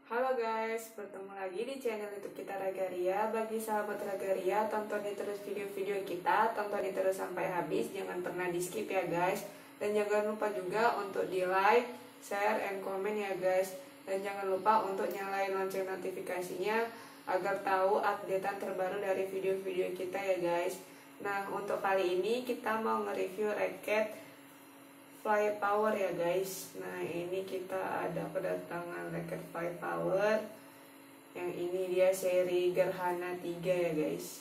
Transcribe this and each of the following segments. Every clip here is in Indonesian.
Halo guys, bertemu lagi di channel YouTube kita Ragaria. Bagi sahabat Ragaria, tontonin terus video-video kita, tontonin terus sampai habis, jangan pernah di skip ya guys. Dan jangan lupa juga untuk di like, share, and comment ya guys. Dan jangan lupa untuk nyalain lonceng notifikasinya agar tahu updatean terbaru dari video-video kita ya guys. Nah, untuk kali ini kita mau nge-review raket Fly Power ya guys. Nah, ini kita ada kedatangan raket Fly Power. Yang ini dia seri Gerhana 3 ya guys.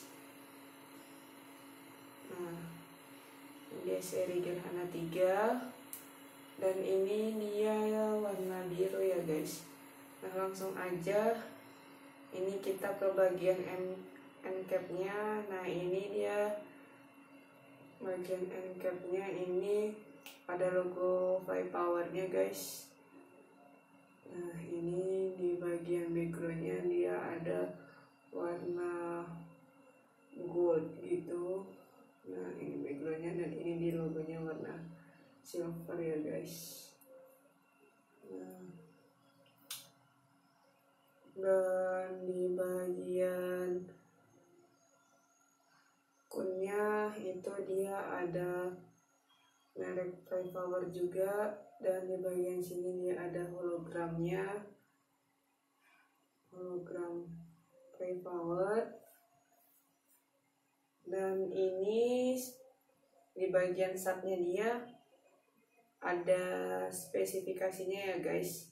Nah, ini dia seri Gerhana 3. Dan ini dia warna biru ya guys. Nah, langsung aja ini kita ke bagian end cap-nya. Nah, ini dia bagian end cap-nya, ini ada logo Fly Power-nya guys. Nah, ini di bagian background-nya dia ada warna gold gitu. Nah, ini background-nya, dan ini di logonya warna silver ya guys. Nah, dan di bagian kunnya itu dia ada merek Fly Power juga, dan di bagian sini dia ada hologramnya, hologram Fly Power. Dan ini di bagian subnya dia ada spesifikasinya ya guys.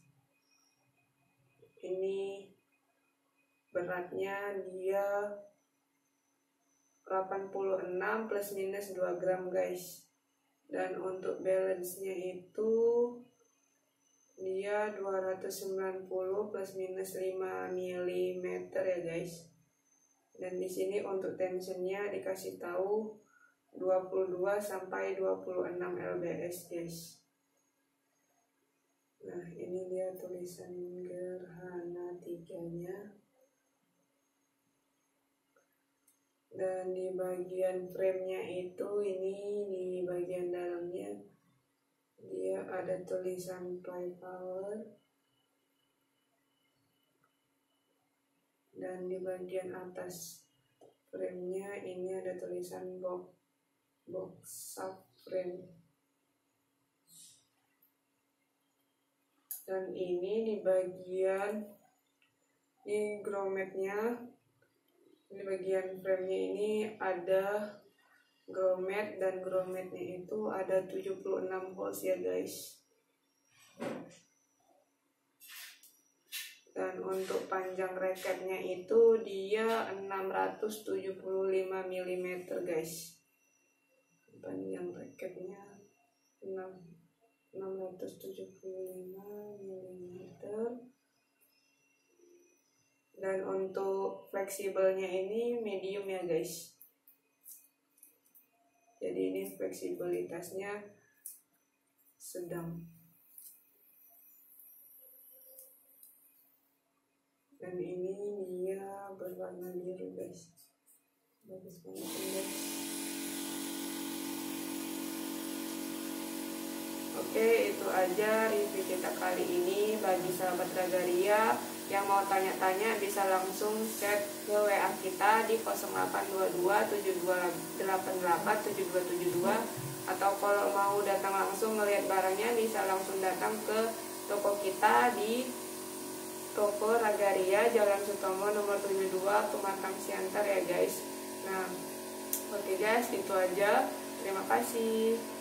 Ini beratnya dia 86 plus minus 2 gram guys. Dan untuk balance-nya itu dia 290 plus minus 5 mm ya guys. Dan di sini untuk tensionnya dikasih tahu 22 sampai 26 lbs guys. Nah, ini dia tulisan Gerhana 3-nya. Dan di bagian frame-nya itu, ini di bagian dalamnya dia ada tulisan Fly Power. Dan di bagian atas frame-nya ini ada tulisan box subframe. Dan ini di bagian ini grommet-nya. Di bagian frame-nya ini ada grommet, dan grommet-nya itu ada 76 holes ya guys. Dan untuk panjang raketnya itu dia 675 mm guys. Panjang raketnya 675 mm. Dan untuk fleksibelnya ini medium ya guys. Jadi ini fleksibilitasnya sedang. Dan ini dia berwarna biru guys. Bagus banget guys. Oke, itu aja review kita kali ini. Bagi sahabat Ragaria yang mau tanya-tanya bisa langsung chat ke WA kita di 0822 7288 7272, atau kalau mau datang langsung melihat barangnya bisa langsung datang ke toko kita di toko Ragaria Jalan Sutomo nomor 72 Pematang Siantar ya guys. Nah, oke guys, itu aja. Terima kasih.